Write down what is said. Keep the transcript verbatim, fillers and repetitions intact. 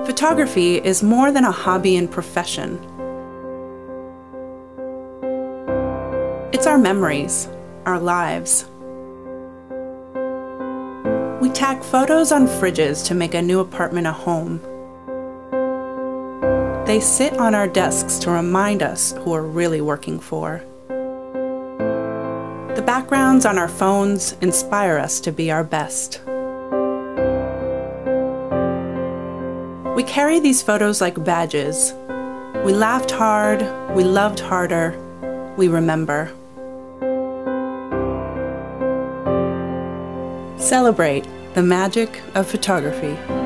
Photography is more than a hobby and profession. It's our memories, our lives. We tack photos on fridges to make a new apartment a home. They sit on our desks to remind us who we're really working for. The backgrounds on our phones inspire us to be our best. We carry these photos like badges. We laughed hard, we loved harder, we remember. Celebrate the magic of photography.